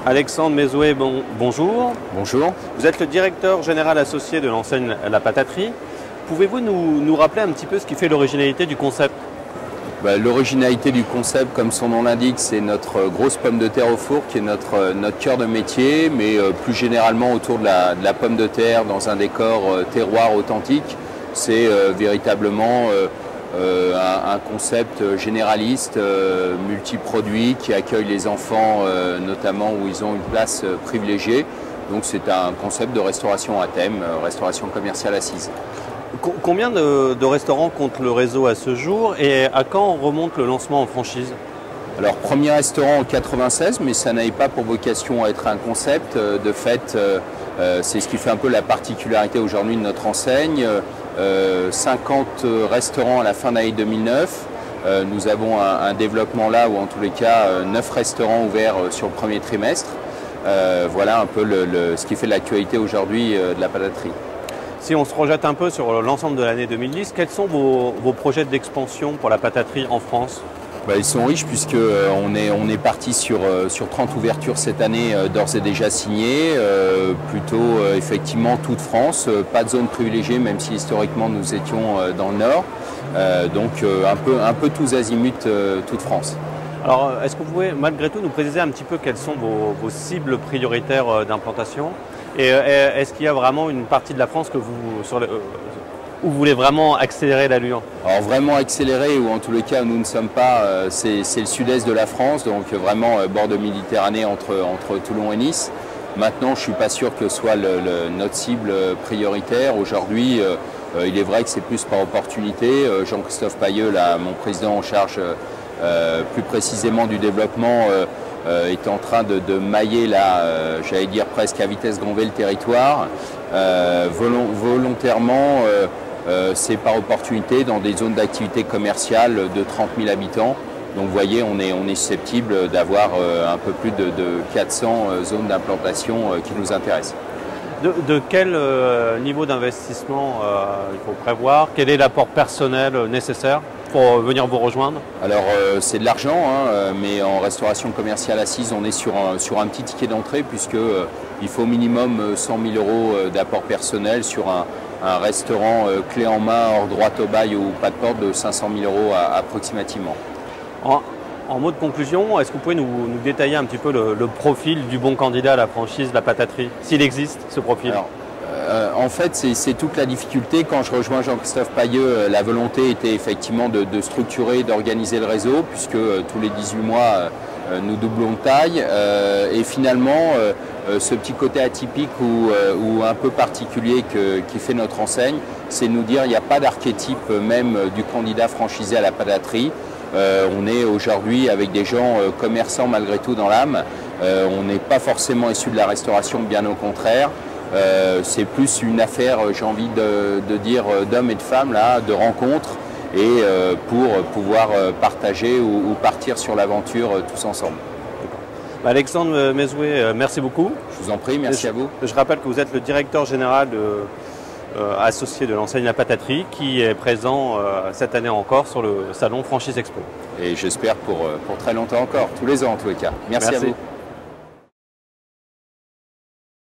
Alexandre Mezoué, bonjour. Bonjour. Vous êtes le directeur général associé de l'enseigne La Pataterie. Pouvez-vous nous rappeler un petit peu ce qui fait l'originalité du concept? L'originalité du concept, comme son nom l'indique, c'est notre grosse pomme de terre au four qui est notre cœur de métier, mais plus généralement autour de la pomme de terre dans un décor terroir authentique. C'est véritablement un concept généraliste, multiproduit, qui accueille les enfants notamment où ils ont une place privilégiée. Donc c'est un concept de restauration à thème, restauration commerciale assise. Combien de restaurants compte le réseau à ce jour et à quand remonte le lancement en franchise? Alors, premier restaurant en 96, mais ça n'avait pas pour vocation à être un concept. De fait, c'est ce qui fait un peu la particularité aujourd'hui de notre enseigne. 50 restaurants à la fin de l'année 2009. Nous avons un développement là, ou en tous les cas 9 restaurants ouverts sur le premier trimestre. Voilà un peu ce qui fait l'actualité aujourd'hui de la pataterie. Si on se projette un peu sur l'ensemble de l'année 2010, quels sont vos projets d'expansion pour la pataterie en France? Ils sont riches puisqu'on est parti sur 30 ouvertures cette année d'ores et déjà signées, plutôt effectivement toute France, pas de zone privilégiée même si historiquement nous étions dans le Nord, donc un peu tous azimuts toute France. Alors est-ce que vous pouvez malgré tout nous préciser un petit peu quelles sont vos cibles prioritaires d'implantation? Et est-ce qu'il y a vraiment une partie de la France que où vous voulez vraiment accélérer l'allure? Alors vraiment accélérer, ou en tous les cas nous ne sommes pas, c'est le sud-est de la France, donc vraiment bord de Méditerranée entre Toulon et Nice. Maintenant je ne suis pas sûr que ce soit notre cible prioritaire. Aujourd'hui il est vrai que c'est plus par opportunité. Jean-Christophe Pailleux, là, mon président en charge plus précisément du développement, est en train de mailler là, j'allais dire presque à vitesse grand V le territoire. Volontairement, c'est par opportunité dans des zones d'activité commerciale de 30 000 habitants. Donc vous voyez, on est susceptible d'avoir un peu plus de 400 zones d'implantation qui nous intéressent. De quel niveau d'investissement il faut prévoir? Quel est l'apport personnel nécessaire pour venir vous rejoindre? Alors c'est de l'argent, hein, mais en restauration commerciale assise, on est sur un petit ticket d'entrée puisque il faut au minimum 100 000 € d'apport personnel sur un restaurant clé en main, hors droit au bail ou pas de porte de 500 000 € approximativement. En mot de conclusion, est-ce que vous pouvez nous détailler un petit peu le profil du bon candidat à la franchise de la pataterie, s'il existe ce profil? Alors, en fait, c'est toute la difficulté. Quand je rejoins Jean-Christophe Pailleux, la volonté était effectivement de structurer, d'organiser le réseau, puisque tous les 18 mois, nous doublons de taille. Et finalement, ce petit côté atypique ou un peu particulier qui fait notre enseigne, c'est nous dire qu'il n'y a pas d'archétype même du candidat franchisé à la pataterie. On est aujourd'hui avec des gens commerçants malgré tout dans l'âme. On n'est pas forcément issus de la restauration, bien au contraire. C'est plus une affaire, j'ai envie de dire, d'hommes et de femmes, là, de rencontres, et pour pouvoir partager ou partir sur l'aventure tous ensemble. Alexandre Mezoué, merci beaucoup. Je vous en prie, merci à vous. Je rappelle que vous êtes le directeur général associé de l'enseigne La Pataterie qui est présent cette année encore sur le salon Franchise Expo. Et j'espère pour très longtemps encore, tous les ans en tous les cas. Merci à vous.